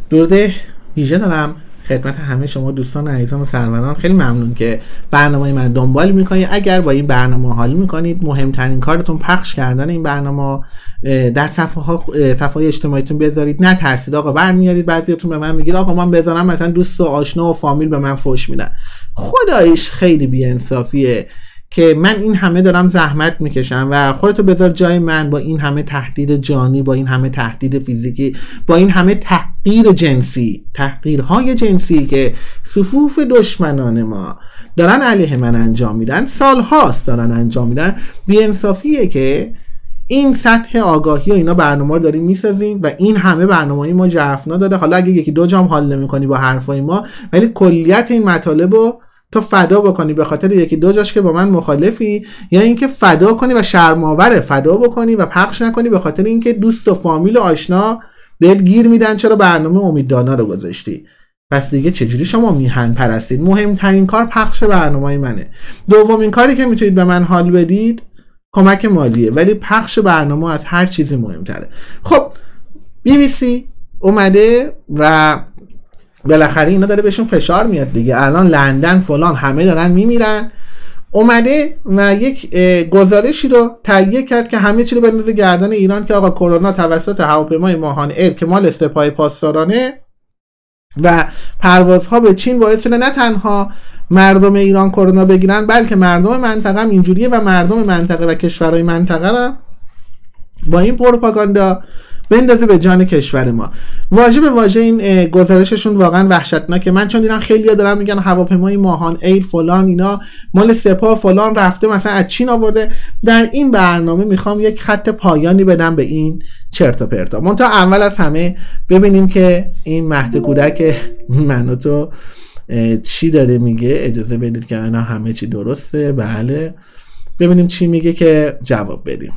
درود ویژه دارم خدمت همه شما دوستان عزیزان و سروران. خیلی ممنون که برنامه من دنبال میکنید. اگر با این برنامه حال میکنید، مهمترین کارتون پخش کردن این برنامه در صفحه اجتماعیتون بذارید. نترسید آقا، برمیارید بعضیاتون به من میگید آقا من بذارم مثلا دوست و آشنا و فامیل به من فوش میدن. خداییش خیلی بی‌انصافیه که من این همه دارم زحمت میکشم و خودتو بذار جای من، با این همه تهدید جانی، با این همه تهدید فیزیکی، با این همه تحقیر جنسی، تحقیرهای جنسی که صفوف دشمنان ما دارن علیه من انجام میدن، سالهاست دارن انجام میدن. بی‌انصافیه که این سطح آگاهی و اینا برنامه رو داریم میسازیم و این همه برنامه‌ای ما جرفنا داده. حالا اگه یکی دو جام حال نمی‌کنی با حرفای ما، ولی کلیت این مطالب رو تو فدا بکنی به خاطر یکی دو جاش که با من مخالفی، یا اینکه فدا کنی و شرم‌آور فدا بکنی و پخش نکنی به خاطر اینکه دوست و فامیل و آشنا بهت گیر میدن چرا برنامه امیددانا رو گذاشتی. پس دیگه چجوری شما میهن پرستید؟ مهمترین کار پخش برنامه‌ی منه. دومین کاری که میتونید به من حال بدید کمک مالیه، ولی پخش برنامه از هر چیزی مهمتره. خب BBC اومده و بالاخره اینا داره بهشون فشار میاد دیگه. الان لندن فلان همه دارن میمیرن. اومده و یک گزارشی رو تهیه کرد که همه چی رو بندازه گردن ایران که آقا کرونا توسط هواپیمای ماهان ایر که مال سپاه پاسدارانه و پروازها به چین باعث شده نه تنها مردم ایران کرونا بگیرن، بلکه مردم منطقه هم اینجوریه و مردم منطقه و کشورهای منطقه هم با این پروپاگاندا بندازه به جان کشور ما. واژه به واژه این گزارششون واقعا وحشتناکه. من چون دیدم خیلی‌ها دارن میگن هواپیمای ماهان ایر فلان اینا مال سپاه فلان رفته مثلا از چین آورده. در این برنامه میخوام یک خط پایانی بدم به این چرت و پرتا. منتها اول از همه ببینیم که این مهد کودک منو تو چی داره میگه. اجازه بدید که اینا همه چی درسته. بله ببینیم چی میگه که جواب بدیم.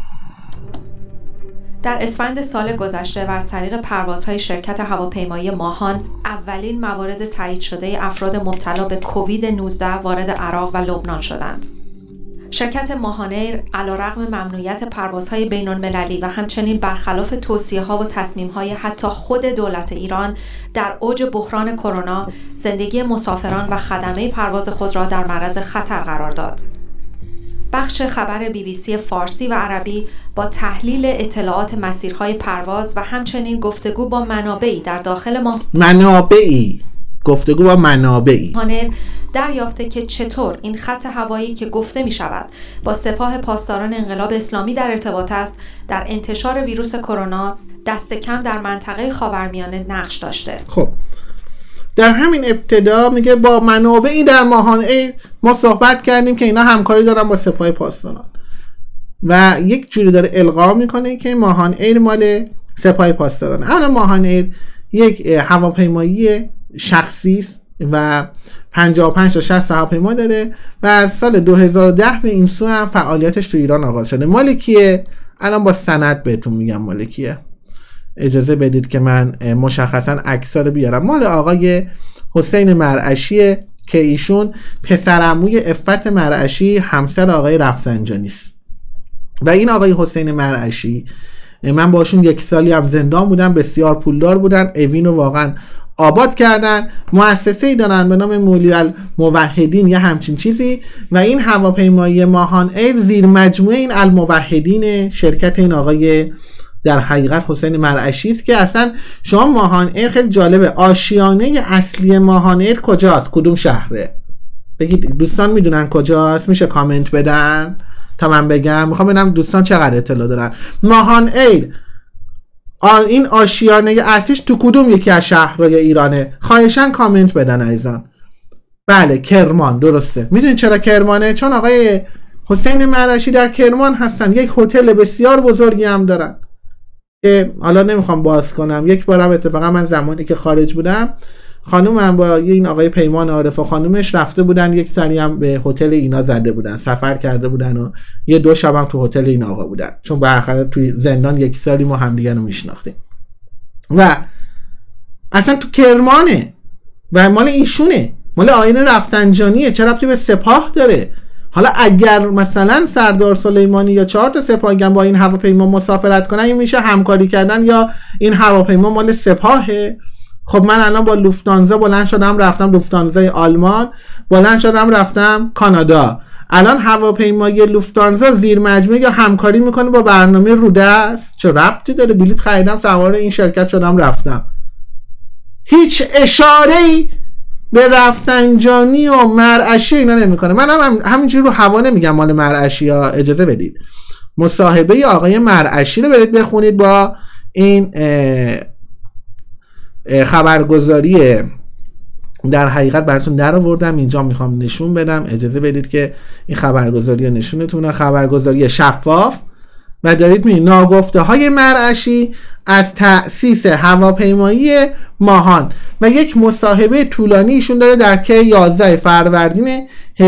در اسفند سال گذشته و از طریق پروازهای شرکت هواپیمایی ماهان اولین موارد تایید شده افراد مبتلا به کووید 19 وارد عراق و لبنان شدند. شرکت ماهان ایر علیرغم ممنوعیت پروازهای بین‌المللی و همچنین برخلاف توصیه‌ها و تصمیم‌های حتی خود دولت ایران در اوج بحران کرونا، زندگی مسافران و خدمه پرواز خود را در معرض خطر قرار داد. بخش خبر BBC فارسی و عربی با تحلیل اطلاعات مسیرهای پرواز و همچنین گفتگو با منابعی در داخل ماهان ایر دریافته که چطور این خط هوایی که گفته می شود با سپاه پاسداران انقلاب اسلامی در ارتباط است در انتشار ویروس کرونا دست کم در منطقه خاورمیانه نقش داشته. خب در همین ابتدا میگه با منابعی در ماهان ایر ما صحبت کردیم که اینا همکاری دارن با سپاه پاسداران و یک جوری داره القا میکنه که ماهان ایر مال سپاه پاسداران. اما ماهان ایر یک هواپیمایی شخصی است و 55 تا 60 هواپیما داره و از سال 2010 به این سو هم فعالیتش تو ایران آغاز شده. مال کیه؟ الان با سند بهتون میگم مال کیه. اجازه بدید که من مشخصا عکس‌ها رو بیارم. مال آقای حسین مرعشیه که ایشون پسرعموی عفت مرعشی همسر آقای رفسنجانی است. و این آقای حسین مرعشی من باشون یک سالی هم زندان بودم، بسیار پولدار بودن، اوینو واقعا آباد کردن، مؤسسه‌ای دارن به نام مولی الموحدین یا همچین چیزی و این هواپیمایی ماهان ایر زیر مجموعه این الموحدین شرکت این آقای در حقیقت حسین مرعشی است. که اصلا شما ماهان ایر خیلی جالبه، آشیانه اصلی ماهان ایر کجاست؟ کدوم شهره؟ بگید دوستان میدونن کجاست؟ میشه کامنت بدن تا من بگم. میخوام ببینم دوستان چقدر اطلاع دارن. ماهان ایر این آشیانه اصلیش تو کدوم یکی از شهرهای ایرانه؟ خواهشاً کامنت بدن عزیزان. بله کرمان، درسته. میدونید چرا کرمانه؟ چون آقای حسین مرعشی در کرمان هستن. یک هتل بسیار بزرگی هم دارن که حالا نمیخوام باز کنم. یک بارم اتفاقا من زمانی که خارج بودم خانومم با این آقای پیمان عارف و خانومش رفته بودن یک سری هم به هتل اینا زده بودن، سفر کرده بودن و یه دو شب هم تو هتل این آقا بودن، چون بالاخره توی زندان یک سالی ما همدیگه رو میشناختیم و اصلا تو کرمانه و مال ایشونه، مال آیین رفسنجانیه. چرا ربطی به سپاه داره؟ حالا اگر مثلا سردار سلیمانی یا 4 تا سپاهیان با این هواپیما مسافرت کنن این میشه همکاری کردن یا این هواپیما مال سپاهه؟ خب من الان با لوفتانزا بلند شدم رفتم، لوفتانزای آلمان بلند شدم رفتم کانادا. الان هواپیمای لوفتانزا زیر مجموعه یا همکاری میکنه با برنامه رودست؟ چه ربطی داره؟ بلیط خریدم سوار این شرکت شدم رفتم. هیچ اشاره‌ای به رفسنجانی و مرعشی اینا نمیکنه. من همینجوری رو هوا نمیگم مال مرعشی ها، اجازه بدید مصاحبه آقای مرعشی رو برید بخونید با این خبرگزاری در حقیقت براتون در آوردم، اینجا میخوام نشون بدم، اجازه بدید که این خبرگزاری رو نشونتونه. خبرگزاری شفاف و دارید می‌بینید ناگفته های مرعشی از تأسیس هواپیمایی ماهان و یک مصاحبه طولانی ایشون داره در که 11 فروردین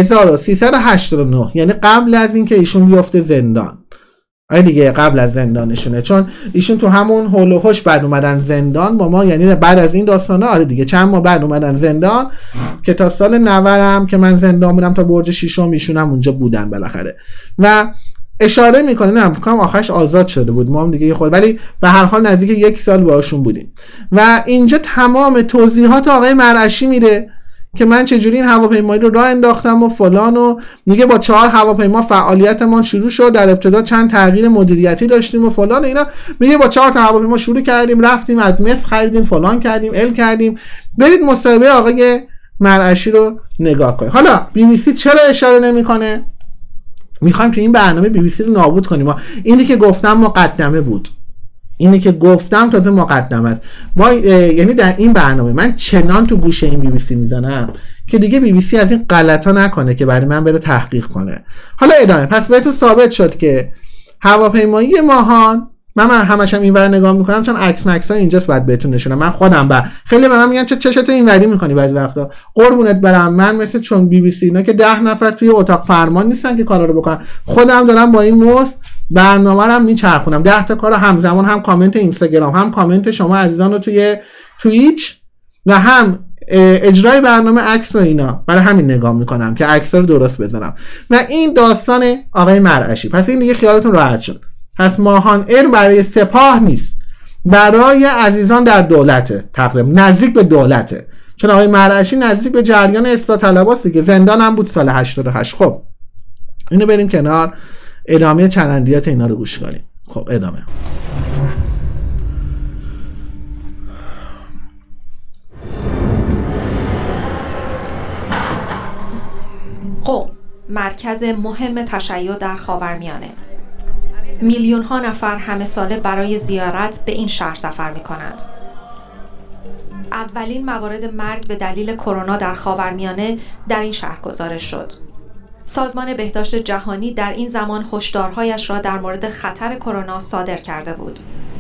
1389، یعنی قبل از اینکه ایشون بیفته زندان. آره دیگه قبل از زندانشونه، چون ایشون تو همون هول و هوش بعد اومدن زندان با ما، یعنی بعد از این داستانه. آره دیگه چند ماه بعد اومدن زندان که تا سال 90 که من زندان بودم تا برج شیشم ایشون هم اونجا بودن بالاخره. و اشاره میکنه نه فکر کنم آخرش آزاد شده بود، ما هم دیگه خود، ولی به هر حال نزدیک 1 سال باهاشون بودیم. و اینجا تمام توضیحات آقای مرعشی میره که من چجوری این هواپیمایی رو راه انداختم و فلان، و میگه با 4 هواپیما فعالیتمون شروع شد، در ابتدا چند تغییر مدیریتی داشتیم و فلان اینا. میگه با 4 تا هواپیما شروع کردیم، رفتیم از مصر خریدیم، فلان کردیم، کردیم. برید مصاحبه آقای مرعشی رو نگاه کنید. حالا BBC چرا اشاره نمیکنه؟ میخوایم تو این برنامه BBC رو نابود کنیم. اینی که گفتم مقدمه بود، اینی که گفتم تازه مقدمه است. یعنی در این برنامه من چنان تو گوشه این BBC میزنم که دیگه BBC از این غلطا نکنه که برای من بره تحقیق کنه. حالا ادامه. پس بهتون ثابت شد که هواپیمایی ماهان، من همش هم اینور نگاه میکنم چون عکس مکس ها اینجاست باید بهتون نشونم. من خودم خیلی به من میگن چه چشتو اینوری میکنی بعضی وقتا. قربونت برم، من مثل چون BBC اینا که 10 نفر توی اتاق فرمان نیستن که کارا رو بکنن. خودم دارم با این موس برنامه رو میچرخونم، 10 تا کارو همزمان، هم کامنت اینستاگرام، هم کامنت شما عزیزان رو توی توییچ و هم اجرای برنامه عکس و اینا. برای همین نگاه میکنم که عکس‌ها رو درست بزنم. و این داستان آقای مرعشی. پس این دیگه خیالتون راحت شد. پس ماهان ایر برای سپاه نیست، برای عزیزان در دولته، تقریبا نزدیک به دولته، چون آقای مرعشی نزدیک به جریان اصلاح طلباست دیگه، زندان هم بود سال 88. خب اینو بریم کنار، ادامه چرندیات اینا رو گوش کنیم. خب ادامه. قم، مرکز مهم تشیع در خاورمیانه. میلیون ها نفر همه ساله برای زیارت به این شهر سفر می کنند. اولین موارد مرگ به دلیل کرونا در خاورمیانه در این شهر گزارش شد. سازمان بهداشت جهانی در این زمان هشدارهایش را در مورد خطر کرونا صادر کرده بود.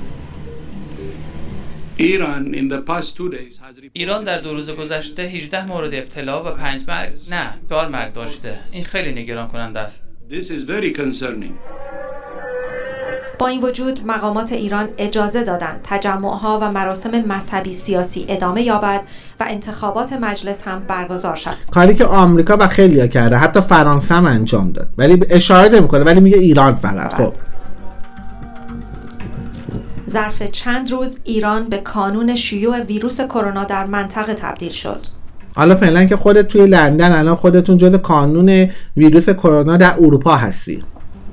ایران در 2 روز گذشته 18 مورد ابتلا و 4 مرگ داشته. این خیلی نگران کننده است. با این وجود مقامات ایران اجازه دادند تجمعها و مراسم مذهبی سیاسی ادامه یابد و انتخابات مجلس هم برگزار شد. کاری که آمریکا و خیلیا کرده، حتی فرانسه هم انجام داد، ولی اشاره نمی‌کنه، ولی میگه ایران فقط. خب ظرف چند روز ایران به کانون شیوع ویروس کرونا در منطقه تبدیل شد. حالا فعلا که خودت توی لندن، الان خودتون جز کانون ویروس کرونا در اروپا هستی.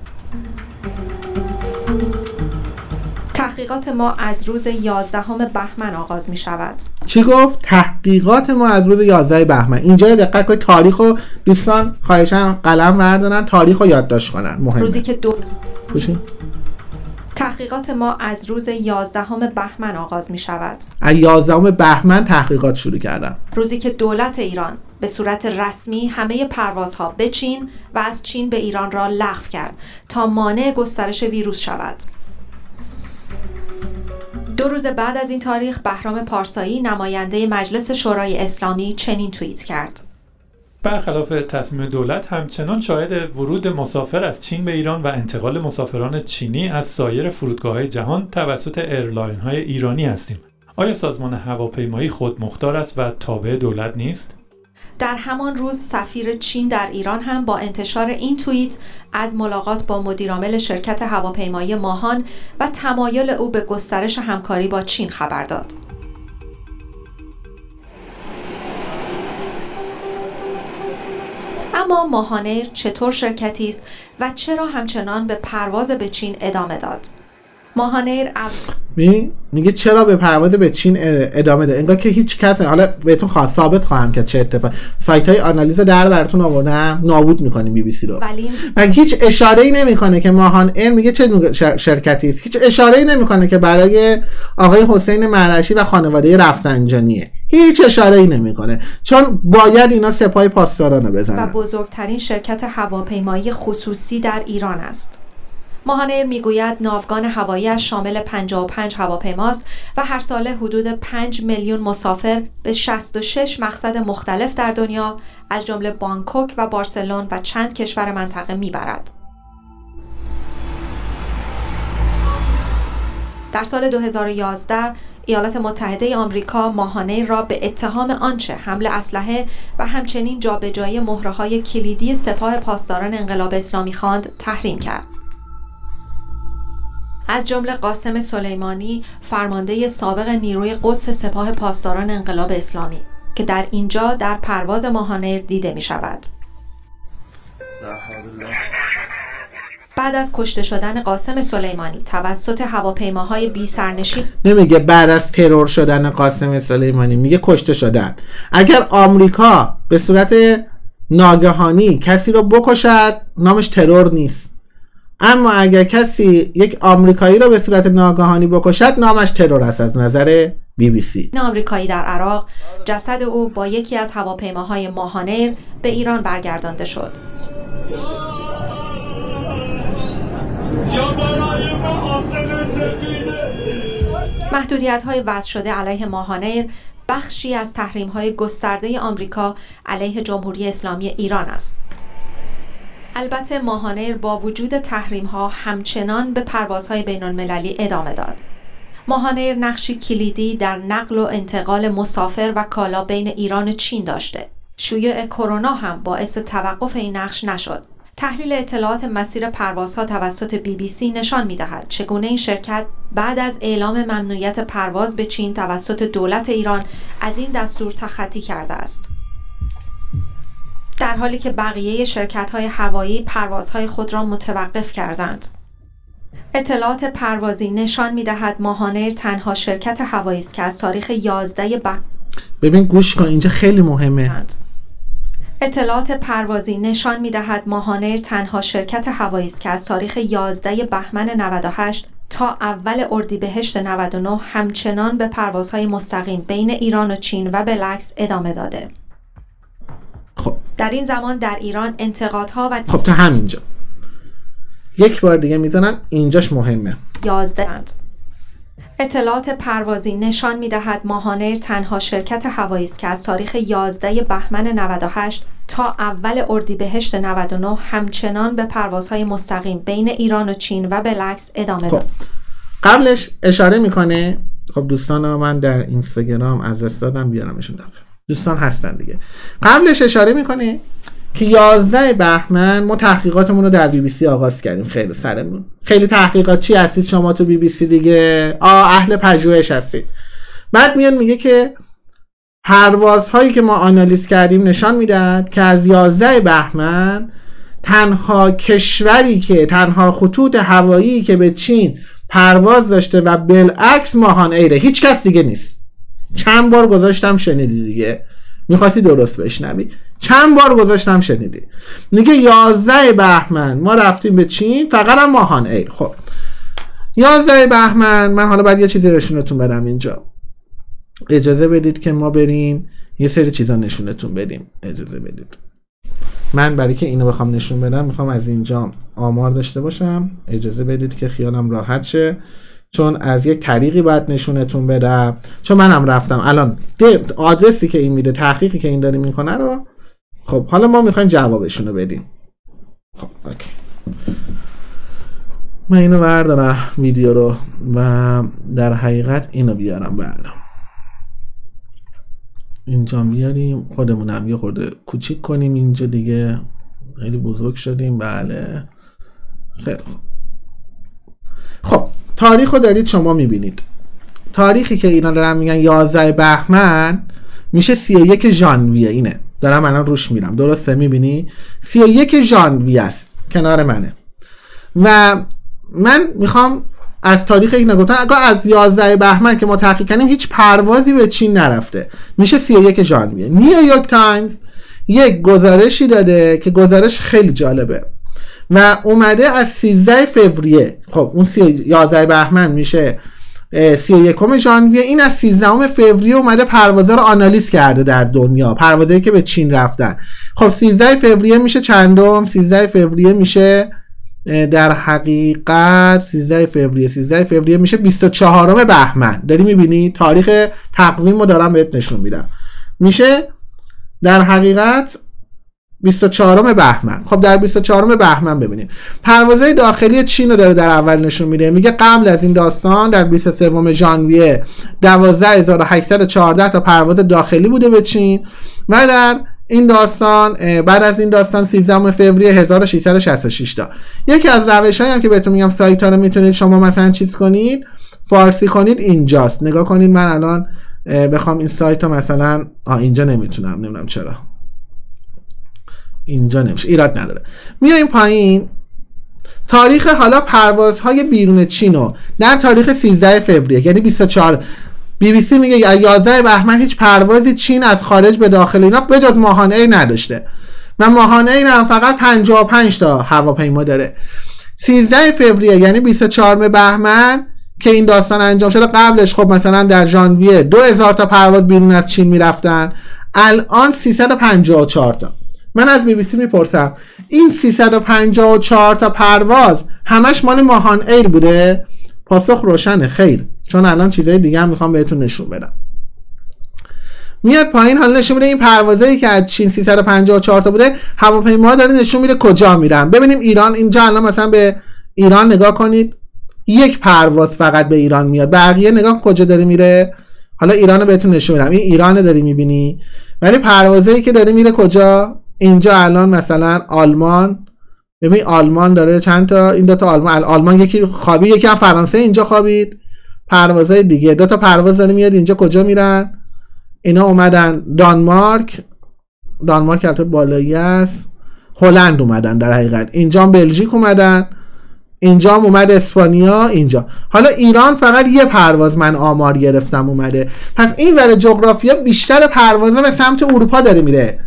تحقیقات ما از روز 11 بهمن آغاز می شود. چی گفت؟ تحقیقات ما از روز 11 بهمن. اینجا رو دقت کنید، تاریخو دوستان خواهشاً قلم بردارن، تاریخو یادداشت کنن، مهمه. روزی که تحقیقات ما از روز 11 بهمن آغاز می شود. از 11 بهمن تحقیقات شروع کردن. روزی که دولت ایران به صورت رسمی همه پروازها به چین و از چین به ایران را لغو کرد تا مانع گسترش ویروس شود. 2 روز بعد از این تاریخ بهرام پارسایی نماینده مجلس شورای اسلامی چنین توییت کرد: برخلاف تصمیم دولت همچنان شاهد ورود مسافر از چین به ایران و انتقال مسافران چینی از سایر فرودگاه‌های جهان توسط ایرلاین‌های ایرانی هستیم. آیا سازمان هواپیمایی خودمختار است و تابع دولت نیست؟ در همان روز سفیر چین در ایران هم با انتشار این توییت از ملاقات با مدیرعامل شرکت هواپیمایی ماهان و تمایل او به گسترش همکاری با چین خبر داد. اما ماهانیر چطور شرکتی است و چرا همچنان به پرواز به چین ادامه داد؟ ماهانیر میگه چرا به پرواز به چین ادامه داد؟ انگار که هیچ کس، حالا بهتون ثابت خواهم کرد چه اتفاقی. سایت های آنالیز در براتون آوردم، نابود میکنیم بی بی سی رو. و هیچ اشاره‌ای نمیکنه که ماهان ایر میگه چه شرکتی است. هیچ اشاره‌ای نمیکنه که برای آقای حسین مرعشی و خانواده رفسنجانیه. هیچ اشاره‌ای نمیکنه، چون باید اینا سپاه پاسداران رو بزنن. و بزرگترین شرکت هواپیمایی خصوصی در ایران است. ماهانیر میگوید ناوگان هوایی‌اش شامل 55 هواپیماست و هر ساله حدود 5 میلیون مسافر به 66 مقصد مختلف در دنیا از جمله بانکوک و بارسلون و چند کشور منطقه میبرد. در سال 2011 ایالات متحده آمریکا ماهانیر را به اتهام آنچه حمل اسلحه و همچنین جابجایی مهره‌های کلیدی سپاه پاسداران انقلاب اسلامی خواند تحریم کرد. از جمله قاسم سلیمانی، فرمانده سابق نیروی قدس سپاه پاسداران انقلاب اسلامی، که در اینجا در پرواز ماهانیر دیده می شود. بعد از کشته شدن قاسم سلیمانی توسط هواپیماهای بی سرنشین، نمیگه بعد از ترور شدن قاسم سلیمانی، میگه کشته شدن. اگر آمریکا به صورت ناگهانی کسی رو بکشد نامش ترور نیست، اما اگر کسی یک آمریکایی رو به صورت ناگهانی بکشد نامش ترور است از نظر بی بی سی. آمریکایی در عراق جسد او با یکی از هواپیماهای ماهانیر به ایران برگردانده شد. محدودیت‌های وضع شده علیه ماهانیر بخشی از تحریم‌های گسترده آمریکا علیه جمهوری اسلامی ایران است. البته ماهانیر با وجود تحریم‌ها همچنان به پروازهای بین‌المللی ادامه داد. ماهانیر نقشی کلیدی در نقل و انتقال مسافر و کالا بین ایران و چین داشته. شیوع کرونا هم باعث توقف این نقش نشد. تحلیل اطلاعات مسیر پروازها توسط بی بی سی نشان می‌دهد چگونه این شرکت بعد از اعلام ممنوعیت پرواز به چین توسط دولت ایران از این دستور تخطی کرده است، در حالی که بقیه شرکت‌های هوایی پروازهای خود را متوقف کردند. اطلاعات پروازی نشان می‌دهد ماهانیر تنها شرکت هوایی است که از تاریخ 11 ببین گوش کن، اینجا خیلی مهمه. اطلاعات پروازی نشان می‌دهد ماهانیر تنها شرکت هوایی است که از تاریخ 11 بهمن 98 تا اول اردیبهشت 99 همچنان به پروازهای مستقیم بین ایران و چین و بالعکس ادامه داده. خب در این زمان در ایران انتقادها و خب تا همینجا یک بار دیگه میزنم، اینجاش مهمه. 11 اطلاعات پروازی نشان می‌دهد ماهانیر تنها شرکت هوایی است که از تاریخ 11 بهمن 98 تا اول اردیبهشت 99 همچنان به پروازهای مستقیم بین ایران و چین و بالعکس ادامه داد. قبلش اشاره میکنه، خب دوستان من در اینستاگرام از دست دادم، بیارمشون دفعه. دوستان هستن دیگه. قبلش اشاره میکنه که 11 بهمن ما تحقیقاتمون رو در بی بی سی آغاز کردیم. خیلی سرمون خیلی تحقیقات چی هستید شما تو بی بی سی دیگه؟ اهل پژوهش هستید. بعد میاد میگه که پروازهایی که ما آنالیز کردیم نشان میدهد که از 11 بهمن تنها کشوری که تنها خطوط هوایی که به چین پرواز داشته و بالعکس ماهان ایره، هیچ کس دیگه نیست. چند بار گذاشتم شنیدی دیگه، میخواستی درست بشنوی، چند بار گذاشتم شنیدی. میگه 11 بهمن ما رفتیم به چین، فقط هم ماهان ایر. خب 11 بهمن من حالا باید یه چیزی نشونتون بدم اینجا، اجازه بدید که ما بریم یه سری چیزا نشونتون بدیم. اجازه بدید من برای که اینو بخوام نشون بدم میخوام از اینجا آمار داشته باشم. اجازه بدید که خیالم راحت شه، چون از یک طریقی باید نشونتون بدم، چون منم رفتم الان آدرسی که این میده، تحقیقی که این داره میکنه رو. خب حالا ما میخوایم جوابشونو بدیم. خب اوکی، من اینو بردارم ویدیو رو و در حقیقت اینو بیارم بعد اینجا بیاریم، خودمونم یه خورده کوچیک کنیم اینجا دیگه، خیلی بزرگ شدیم. بله خیلی خب تاریخ رو دارید شما میبینید. تاریخی که اینا دارن میگن 11 بهمن میشه 31 ژانویه. اینه دارم الان روش میرم، درسته؟ میبینی 31 ژانویه است کنار منه و من میخوام از تاریخ یک نگفتن اگر از 11 بهمن که ما تحقیق کردیم هیچ پروازی به چین نرفته، میشه 31 ژانویه. نیویورک تایمز یک گزارشی داده که گزارش خیلی جالبه و اومده از 13 فوریه، خب اون 11 بهمن میشه 31 ژانویه، این از 13 فوریه اومده پروازها رو آنالیز کرده در دنیا، پروازهایی که به چین رفتن. خب 13 فوریه میشه چندم؟ 13 فوریه میشه در حقیقت 13 فوریه میشه 24 بهمن. داری میبینی تاریخ تقویم رو دارم بهت نشون میدم، میشه در حقیقت 24 بهمن. خب در 24 بهمن ببینیم پروازهای داخلی چین رو داره در اول نشون میده. میگه قبل از این داستان در 23 ژانویه 12814 تا پرواز داخلی بوده به چین و در این داستان بعد از این داستان 13 فوریه 1666 تا. یکی از روش‌هایی هم که بهتون میگم سایت ها رو میتونید شما مثلا چیز کنید، فارسی کنید، اینجاست. نگاه کنید من الان بخوام این سایت ها مثلا اینجا نمیدونم چرا اینجا نمیشه، ایراد نداره. میایم پایین تاریخ حالا پروازهای بیرون چینو در تاریخ 13 فوریه یعنی 24 BBC میگه 11 بهمن هیچ پروازی چین از خارج به داخل اینا به جز ماهان ایر نداشته و ماهان ایر هم فقط 55 تا هواپیما داره. 13 فوریه یعنی 24 بهمن که این داستان انجام شده، قبلش خب مثلا در ژانویه 2000 تا پرواز بیرون از چین میرفتن، الان 354 تا. من از BBC میپرسم این 354 تا پرواز همش مال ماهان ایر بوده؟ پاسخ روشنه، خیر، چون الان چیزای دیگه هم میخوام بهتون نشون بدم. میاد پایین حالا نشون میده این پروازایی که از چین 354 تا بوده هواپیما داره نشون میده کجا میرن. ببینیم ایران، اینجا الان مثلا به ایران نگاه کنید، یک پرواز فقط به ایران میاد، بقیه نگاه کجا داره میره. حالا ایرانو بهتون نشون میدم، این ایرانو داری میبینی، ولی پروازایی که داره میره کجا؟ اینجا الان مثلا آلمان، ببین آلمان داره چند تا، این دو تا آلمان یکی خوابید، یکی هم فرانسه اینجا خوابید. پروازهای دیگه دو تا پرواز داره میاد اینجا، کجا میرن؟ اینا اومدن دانمارک البته بالایی است، هلند اومدن در حقیقت، اینجا هم بلژیک اومدن، اینجا هم اومد اسپانیا، اینجا. حالا ایران فقط یه پرواز من آمار گرفتم اومده. پس این ور جغرافیا بیشتر پروازا به سمت اروپا داره میره.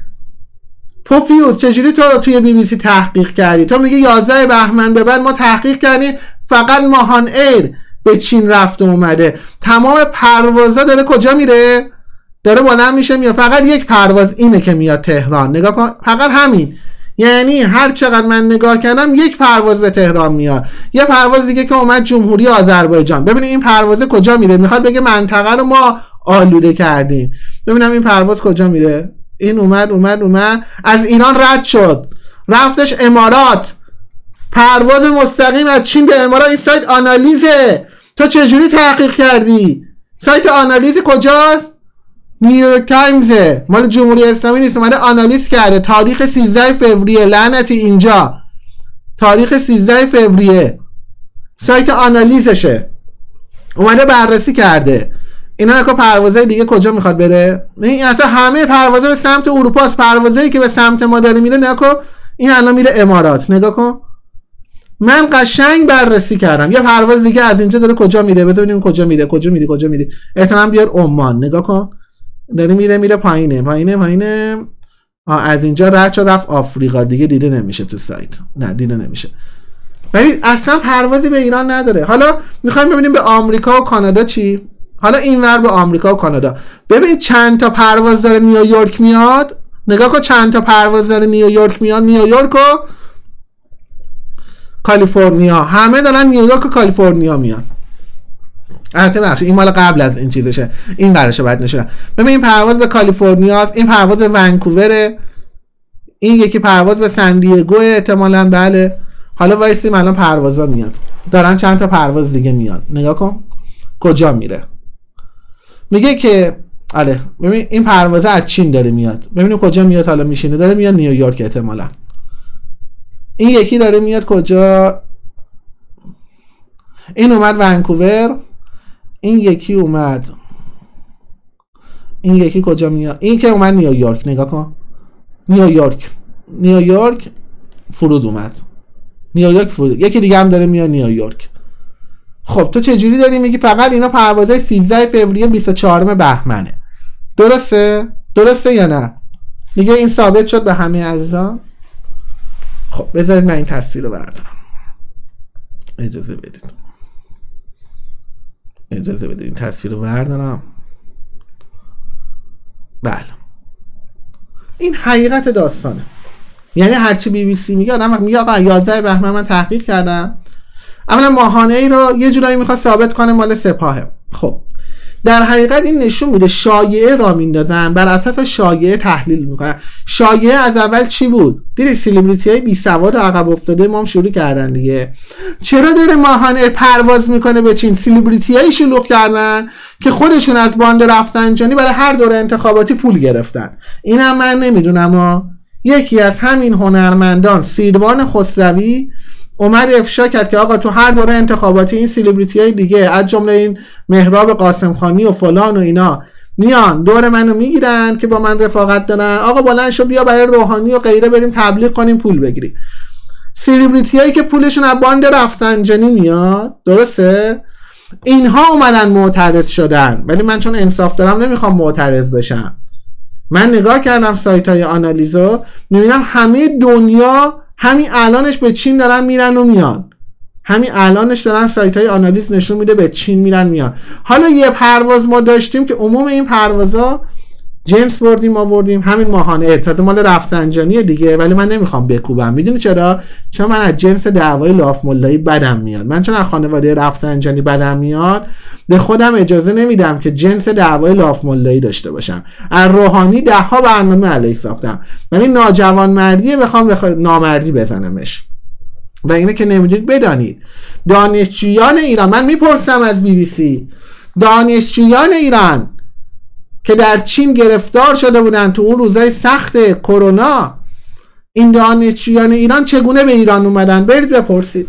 پوفیوز چجوری تو توی BBC تحقیق کردی؟ تو میگی 11 بهمن به بعد ما تحقیق کردیم فقط ماهان ایر به چین رفت و اومده، تمام پروازا داره کجا میره؟ داره بلند میشه میاد، فقط یک پرواز اینه که میاد تهران. نگاه کن، فقط همین، یعنی هر چقدر من نگاه کردم یک پرواز به تهران میاد، یه پرواز دیگه که اومد جمهوری آذربایجان. ببینید این پرواز کجا میره؟ میخواد بگه منطقه رو ما آلوده کردیم. ببینم این پرواز کجا میره. این اومد از ایران رد شد رفتش امارات، پرواز مستقیم از چین به امارات. این سایت آنالیزه، تو چجوری تحقیق کردی؟ سایت آنالیز کجاست؟ نیویورک تایمزه، مال جمهوری اسلامی نیست، اومده آنالیز کرده تاریخ 13 فوریه. لعنتی اینجا تاریخ 13 فوریه سایت آنالیزشه، اومده بررسی کرده. اینا نکن پروازهای دیگه کجا میخواد بره؟ این اصلا همه پروازها به سمت اروپا است، پروازهایی که به سمت ما داره میره نکن، این الان میره امارات. نگاه کن، من قشنگ بررسی کردم. یه پرواز دیگه از اینجا داره کجا میره؟ بذار ببینیم کجا میره. احتمالاً بیار عمان. نگاه کن داره میره پایینه. از اینجا رفت آفریقا، دیگه دیده نمیشه تو سایت، نه دیده نمیشه، ولی اصلا پروازی به ایران نداره. حالا میخوایم ببینیم به آمریکا و کانادا چی. حالا اینور به آمریکا و کانادا ببین چند تا پرواز داره نیویورک میاد. نگاه کن چند تا پرواز داره نیویورک میاد. نیویورک و کالیفرنیا، همه دارن نیویورک و کالیفرنیا میان. البته این مال قبل از این چیزشه، این ورشه بعد نشونم. ببین این پرواز به کالیفرنیا است، این پرواز به ونکووره، این یکی پرواز به سندیگو احتمالاً. بله حالا وایسیم الان پروازا میاد، دارن چند تا پرواز دیگه میاد. نگاه کن کجا میره. میگه که آره ببین این پرواز از چین داره میاد، ببینیم کجا میاد. حالا میشینه داره میاد نیویورک احتمالاً. این یکی داره میاد کجا؟ این اومد ونکوور، این یکی اومد، این یکی کجا میاد؟ این که اومد نیویورک. نگاه کن نیویورک فرود اومد. یکی دیگه هم داره میاد نیویورک. خب تو چجوری داری میگی فقط اینا پروازهای 13 فوریه 24 بهمنه؟ درسته یا نه؟ دیگه این ثابت شد به همه عزیزان. خب بذارید من این تصویر رو بردارم. اجازه بدید این تصویر رو بردارم. بله این حقیقت داستانه. یعنی هرچی BBC میگه آدم میگه آقا 11 بهمن من تحقیق کردم، اولا ماهانه ای رو یه جورایی میخواد ثابت کنه مال سپاهه. خب در حقیقت این نشون میده شایعه را میندازن، بر اساس شایعه تحلیل میکنن. شایعه از اول چی بود؟ دیدی سلبریتی های بی سواد و عقب افتاده ما هم شروع کردن دیگه. چرا داره ماهانه پرواز میکنه به چین؟ سلبریتی های شلوغ کردن که خودشون از باند رفسنجانی برای هر دوره انتخاباتی پول گرفتن. اینم من نمیدونم اما یکی از همین هنرمندان سیروان خسروی اومد افشا کرد که آقا تو هر دوره انتخاباتی این سلبریتی های دیگه از جمله این مهراب قاسم خانی و فلان و اینا میان دور منو میگیرن که با من رفاقت دارن، آقا بلند شو بیا برای روحانی و غیره بریم تبلیغ کنیم پول بگیریم. سلبریتی هایی که پولشون از باند رفسنجانی میاد، درسته؟ اینها اومدن معترض شدن، ولی من چون انصاف دارم نمیخوام معترض بشم. من نگاه کردم سایت های آنالیزو، میبینم همه دنیا همین الانش به چین دارن میرن و میان. همین الانش دارن سایت های آنالیز نشون میده به چین میرن میان. حالا یه پرواز ما داشتیم که عموم این پروازا جنس آوردیم همین ماهانه ارتازه مال رفسنجانی دیگه، ولی من نمیخوام بکوبم. میدونی چرا؟ چون من از جنس دعوای لاف ملایی بدم میاد. من چون از خانواده رفسنجانی بدم میاد به خودم اجازه نمیدم که جنس دعوای لاف ملایی داشته باشم. از روحانی 10 برنامه علیه ساختم، ولی ناجوان مردیه بخوام نامردی بزنمش. و اینه که نمیدونید بدانید دانشجویان ایران، من میپرسم از BBC، دانشجویان ایران که در چین گرفتار شده بودن تو اون روزای سخت کرونا، این دانشجویان ایران چگونه به ایران اومدن؟ برید بپرسید.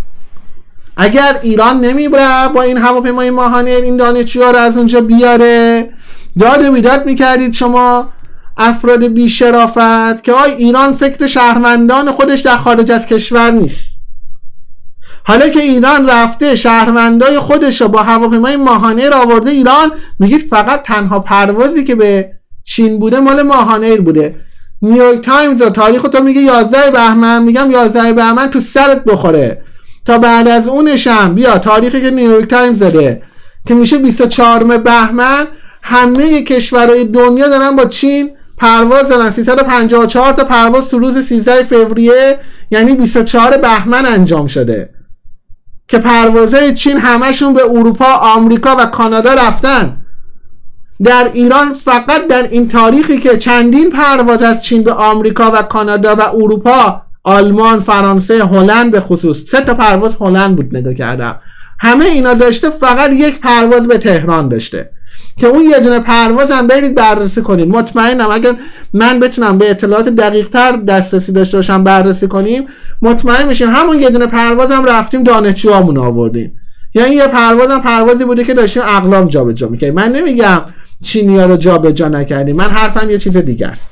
اگر ایران نمیبره با این هواپیمای ماهانه این دانشجوها رو از اونجا بیاره، داد و بیداد میکردید شما افراد بی شرافت که ایران فکر شهروندان خودش در خارج از کشور نیست. حالا که ایران رفته شهروندای خودش رو با هواپیمای ماهانه را آورده ایران، میگید فقط تنها پروازی که به چین بوده مال ماهانه بوده. نیویورک تایمز تاریخ تو میگه 11 بهمن، میگم 11 بهمن تو سرت بخوره. تا بعد از اونشم بیا تاریخی که نیویورک تایمز زده که میشه 24 بهمن، همه کشورهای دنیا دارن با چین پرواز دارن. 354 تا پرواز تو روز 13 فوریه یعنی 24 بهمن انجام شده که پروازهای چین همشون به اروپا، آمریکا و کانادا رفتن. در ایران فقط در این تاریخی که چندین پرواز از چین به آمریکا و کانادا و اروپا، آلمان، فرانسه، هلند به خصوص 3 تا پرواز هلند بود نگاه کردم، همه اینا داشته. فقط یک پرواز به تهران داشته که اون یه دونه پرواز هم برید بررسی کنید. مطمئنم اگر من بتونم به اطلاعات دقیق تر دسترسی داشته باشم بررسی کنیم، مطمئن میشیم همون یه دونه پرواز هم رفتیم دانشجوامون آوردیم. یعنی یه پرواز هم پروازی بوده که داشتیم اقلام جابجا می‌کردیم. من نمیگم چینی‌ها رو جابجا نکردیم، من حرفم یه چیز دیگه است.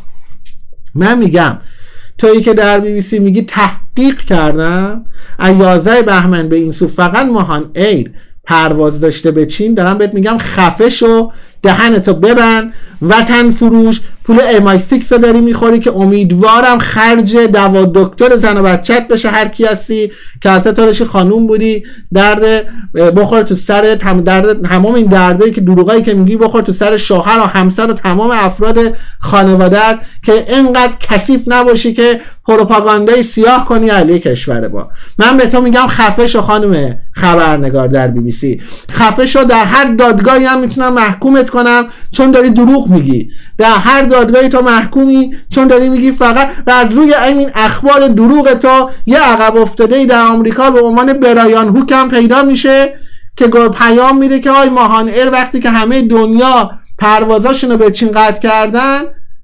من میگم تویی که در BBC میگی تحقیق کردم، از 11 بهمن به این سو فقط ماهان ایر پرواز داشته به چین، دارم بهت میگم خفه شو، دهنتو ببند، وطن فروش، پول MI6 رو داری میخوری که امیدوارم خرج دوا دکتر زن و بچت بشه هر کی هستی که حتی تارشی خانوم بودی، درد بخور تو سر درد تمام این دردایی که دروغایی که میگی بخور تو سر شوهر و همسر و تمام افراد خانواده‌ات که اینقدر کثیف نباشی که پروپاگاندای سیاه کنی علیه کشور با. من به تو میگم خفه شو خانم خبرنگار در BBC، خفه شو. در هر دادگاهی هم میتونم محکومت کنم چون داری دروغ میگی. در هر دادگاهی تو محکومی چون داری میگی فقط. و از روی این اخبار دروغ تو یه عقب افتاده در آمریکا به عنوان برایان هوک هم پیدا میشه که پیام میده که آی ماهان ایر وقتی که همه دنیا پروازاشونو به چین قطع کردن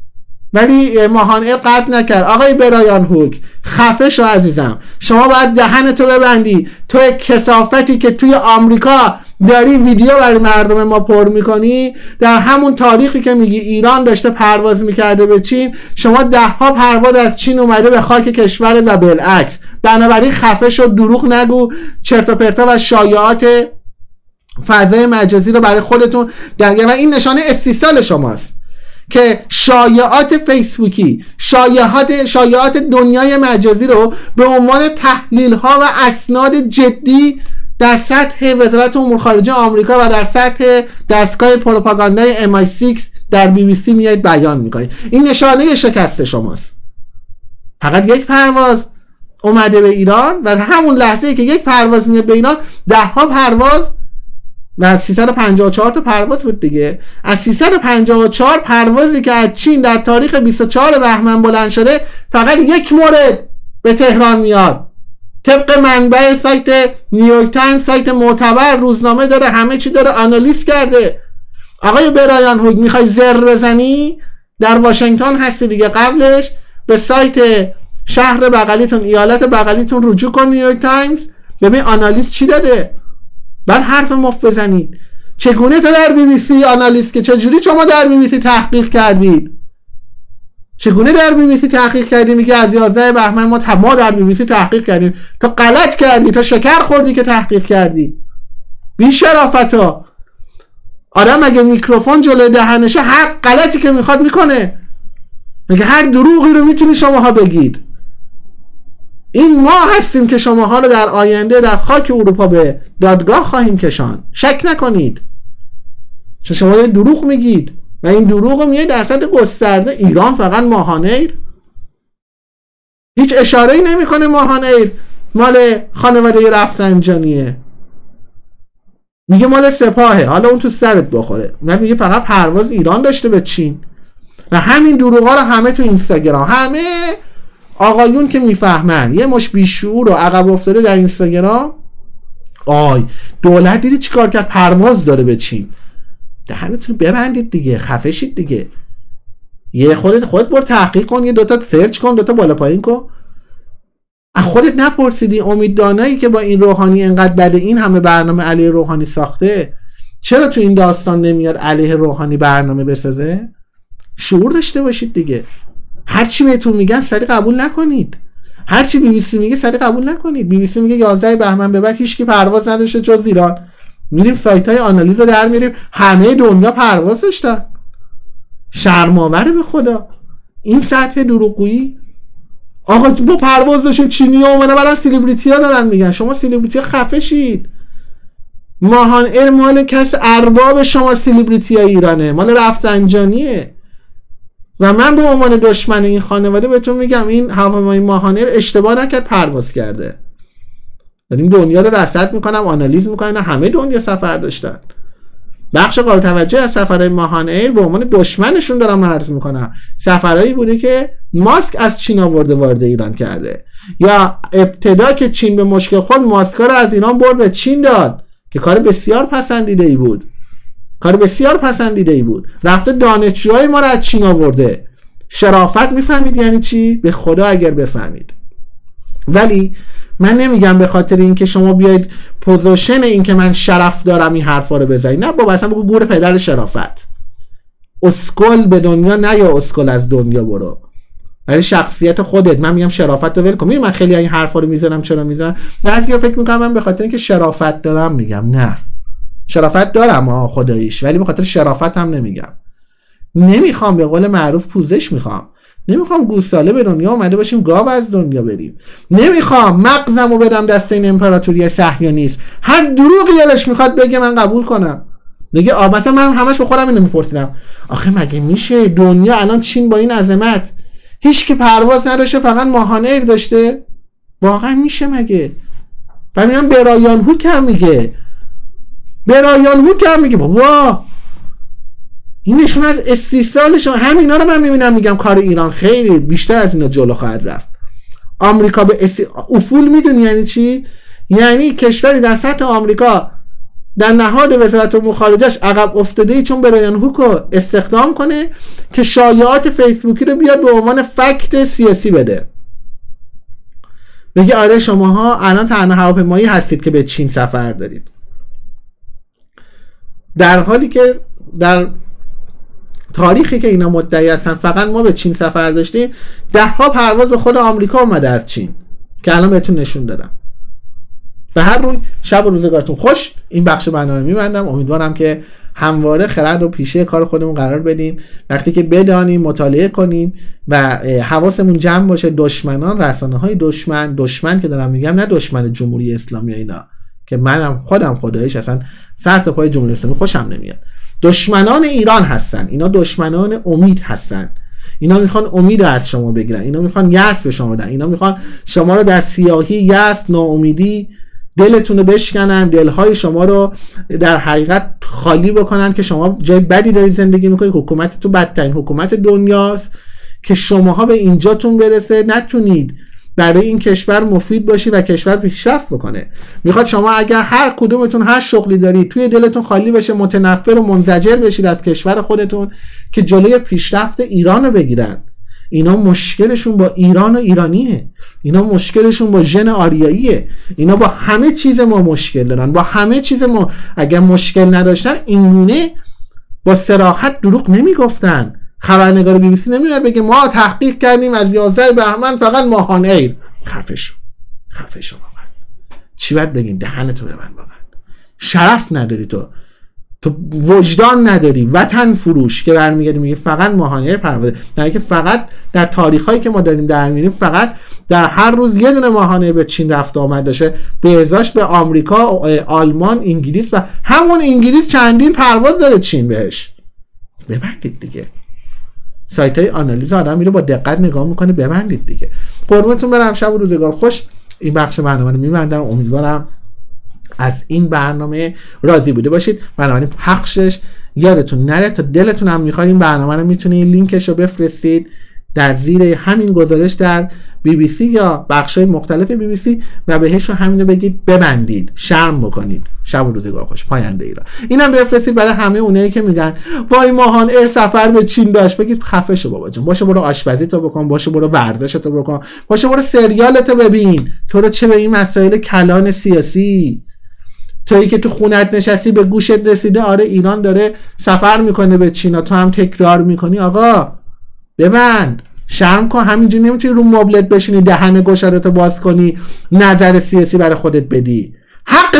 ولی ماهان ایر قطع نکرد. آقای برایان هوک خفه شو عزیزم، شما باید دهنتو ببندی. تو کثافتی که توی آمریکا داری ویدیو برای مردم ما پر میکنی، در همون تاریخی که میگی ایران داشته پرواز میکرده به چین، شما 10 پرواز از چین اومده به خاک کشور و بالعکس. بنابراین خفه شد، دروغ نگو، چرت و پرتا و شایعات فضای مجازی رو برای خودتون و این نشانه استیصال شماست که شایعات فیسبوکی، شایعات دنیای مجازی رو به عنوان تحلیل ها و اسناد جدی در سطح وزارت امور خارجه آمریکا و در سطح دستگاه پروپاگاندای MI6 در BBC میاد بیان میکنید. این نشانه شکست شماست. فقط یک پرواز اومده به ایران و همون لحظه‌ای که یک پرواز میاد به ایران 10 پرواز و 354 تا پرواز بود دیگه. از 354 پروازی که از چین در تاریخ 24 بهمن بلند شده فقط یک مورد به تهران میاد. طبق منبع سایت نیویورک تایمز، سایت معتبر، روزنامه داره، همه چی داره، آنالیز کرده. آقای برایان هوگ میخوای زر بزنی؟ در واشنگتن هستی دیگه، قبلش به سایت شهر بغلیتون، ایالت بغلیتون رجوع کن، نیویورک تایمز، ببین آنالیز چی داده، بعد حرف مفت بزنید. چگونه تو در BBC آنالیز که چجوری شما در BBC تحقیق کردید؟ چگونه در BBC تحقیق کردی؟ میگه از 11 بهمن ما در BBC تحقیق کردیم. تو غلط کردی، تو شکر خوردی که تحقیق کردی. بی شرافتا. آدم اگه میکروفون جلوی دهنشه هر غلطی که میخواد میکنه، میگه هر دروغی رو میتونی شماها بگید. این ما هستیم که شماها رو در آینده در خاک اروپا به دادگاه خواهیم کشان، شک نکنید. چون شما دروغ میگید و این دروغ رو میگه در سطح گسترده. ایران فقط ماهانیر، هیچ اشاره‌ای نمیکنه ماهانیر مال خانواده رفسنجانیه، میگه مال سپاهه. حالا اون تو سرت بخوره. میگه فقط پرواز ایران داشته به چین و همین دروغا رو همه تو اینستاگرام، همه آقایون که میفهمن، یه مش بیشعور و عقب افتاده در اینستاگرام، آی دولت دیدی چیکار کرد، پرواز داره به چین. دهنتون ببندید دیگه، خفه شید دیگه. یه خودت برو تحقیق کن، یه دوتا سرچ کن، دوتا بالا پایین کن. از خودت نپرسیدی امید دانایی که با این روحانی انقدر بده، این همه برنامه علیه روحانی ساخته، چرا تو این داستان نمیاد علیه روحانی برنامه بسازه؟ شعور داشته باشید دیگه. هر چی بهتون میگن سری قبول نکنید. هر چی BBC میگه سری قبول نکنید. BBC میگه 11 بهمن به بعد هیچکی پرواز نداشته جز ایران. میریم سایت‌های آنالیز رو در میاریم، همه دنیا پرواز داشتن. شرم‌آوره به خدا این سطح دروغگویی. آقا با پرواز داشتیم، چینی‌ها اومدن بعدن سلبریتی‌ها دارن میگن. شما سلبریتی‌ها خفه شید. ماهان ایر مال کس ارباب شما سلبریتی‌های ایرانه، مال رفسنجانیه. و من به عنوان دشمن این خانواده بهتون میگم این هواپیمای ماهان ایر اشتباه نکرد، پرواز کرده. داریم دنیا رو رصد میکنم، آنالیز میکنم، همه دنیا سفر داشتن. بخش قابل توجه از سفرهای ماهان ایر به عنوان دشمنشون دارم عرض میکنم، سفرهایی بوده که ماسک از چین آورده وارد ایران کرده، یا ابتدا که چین به مشکل خورد ماسکا رو از ایران برد به چین داد که کار بسیار پسندیده ای بود. رفته دانشجوهای ما رو از چین آورده. شرافت میفهمید یعنی چی؟ به خدا اگر بفهمید. ولی من نمیگم به خاطر اینکه شما بیاید پوزیشن این که من شرف دارم این حرفا رو بزنید. نه بابا، اصلا بگو گور پدر شرافت. اسکل به دنیا نه، یا اسکل از دنیا برو. برای شخصیت خودت من میگم شرافت رو ول کن. من خیلی این حرفا رو میزنم، چرا میزنم؟ بعضیا فکر میکنم من به خاطر اینکه شرافت دارم میگم. نه، شرافت دارم خداییش، ولی به خاطر شرافت هم نمیگم. نمیخوام به قول معروف پوزش میخوام. نمیخوام گوساله به دنیا اومده باشیم گاو از دنیا بریم. نمیخوام مغزمو بدم دست این امپراتوری صهیونیست. هر دروغی دلش میخواد بگه من قبول کنم. دیگه مثلا من همش به خودم اینو میپرسیدم، آخه مگه میشه دنیا الان چین با این عظمت هیچ کی پرواز نداشته، فقط ماهان ایر داشته؟ واقعا میشه مگه؟ و میگم برایان هوک هم میگه بابا این نشون از استیصالش. همینا رو من میبینم میگم کار ایران خیلی بیشتر از اینا جلو خواهد رفت. آمریکا به افول میدونی یعنی چی؟ یعنی کشوری در سطح آمریکا در نهاد وزارت امور خارجه‌اش عقب افتاده چون برایان هوک رو استخدام کنه که شایعات فیسبوکی رو بیاد به عنوان فکت سیاسی بده، بگه آره شماها الان تنها هواپیمایی هستید که به چین سفر دارید. در حالی که در تاریخی که اینا مدعی هستن فقط ما به چین سفر داشتیم، 10 پرواز به خود آمریکا اومده از چین که الان بهتون نشون دادم. به هر روی شب و روزگارتون خوش. این بخش برنامه رو میبندم. امیدوارم که همواره خرد و پیشه کار خودمون قرار بدیم، وقتی که بدانیم، مطالعه کنیم و حواسمون جمع باشه. دشمنان، رسانه‌های دشمن که دارم میگم، نه دشمن جمهوری اسلامی اینا که منم خودم خداییش اصلا سر تا پای جمهوری اسلامی خوشم نمیاد، دشمنان ایران هستن. اینا دشمنان امید هستن. اینا میخوان امید از شما بگیرن، اینا میخوان یأس به شما بدن، اینا میخوان شما رو در سیاهی، یأس، ناامیدی دلتون رو بشکنن، دلهای شما رو در حقیقت خالی بکنن که شما جای بدی دارید زندگی میکنید. حکومت تو بدترین حکومت دنیاست که شماها به اینجاتون برسه نتونید برای این کشور مفید باشی و کشور پیشرفت بکنه. میخواد شما اگر هر کدومتون هر شغلی دارید توی دلتون خالی بشه، متنفر و منزجر بشید از کشور خودتون که جلوی پیشرفت ایران رو بگیرن. اینا مشکلشون با ایران و ایرانیه، اینا مشکلشون با ژن آریاییه، اینا با همه چیز ما مشکل دارن، با همه چیز ما. اگر مشکل نداشتن اینونه با صراحت دروغ نمیگفتن. خبرنگار بی بی سی نمیاد بگه ما تحقیق کردیم از 11 بهمن فقط ماهان ایر. خفه شو واقعا. چی باید بگین؟ دهنتو ببند واقعا. شرف نداری تو وجدان نداری، وطن فروش که برمیگردی میگه فقط ماهان ایر پرواز، در که فقط در تاریخایی که ما داریم در میاریم فقط در هر روز یه دونه ماهان ایر به چین رفت آمد داشته، به ازاش به آمریکا، آلمان، انگلیس و همون انگلیس چندین پرواز داره چین بهش. ببندید دیگه. سایت های آنالیز آدم میره با دقت نگاه میکنه. ببندید دیگه. قربونتون برم. شب و روزگار خوش. این بخش برنامه رو میبندم. امیدوارم از این برنامه راضی بوده باشید. برنامه پخشش یادتون نره. تا دلتون هم میخواد این برنامه رو میتونید لینکش رو بفرستید در زیر همین گزارش در بی بی سی یا بخش‌های مختلف بی بی سی و بهش رو همین رو بگید ببندید، شرم بکنید. شب و روزگار خوش. پاینده ایران. اینم بفرستید برای همه اونایی که میگن وای ماهان ایر سفر به چین داشت. بگید خفه شو بابا جون. باشه برو آشپزی تو بکن، باشه برو ورزش تو بکن، باشه برو سریال تو ببین. تو رو چه به این مسائل کلان سیاسی؟ تویی که تو خونت نشستی به گوشت رسیده آره ایران داره سفر میکنه به چین، تو هم تکرار میکنی. آقا ببند، شرم کن. همینجوری نمیتونی رو مبلت بشینی دهن گشادتو باز کنی نظر سیاسی برای خودت بدی. حق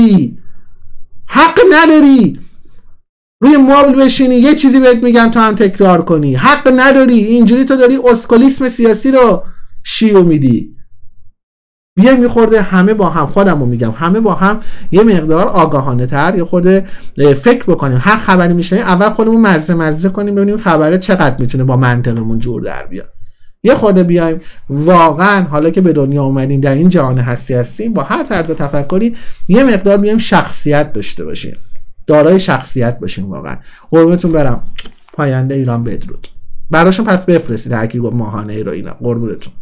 نداری روی مبل بشینی یه چیزی بهت میگن تو هم تکرار کنی. حق نداری. اینجوری تو داری اسکولیسم سیاسی رو شیوع میدی. یه میخورده همه با هم، خودمو میگم، همه با هم یه مقدار آگاهانه تر یه خورده فکر بکنیم. هر خبری میشنیم اول خودمون مزه کنیم ببینیم خبره چقدر میتونه با منطقمون جور در بیاد. یه خورده بیایم واقعا حالا که به دنیا اومدیم در این جهان هستی هستیم با هر طرز تفکری یه مقدار بیایم شخصیت داشته باشیم، دارای شخصیت باشیم. واقعا قربونتون برم. پاینده ایران بدرود. براشون پس بفرستید هر کی گفت ماهانه ای رو اینا. قربونتون.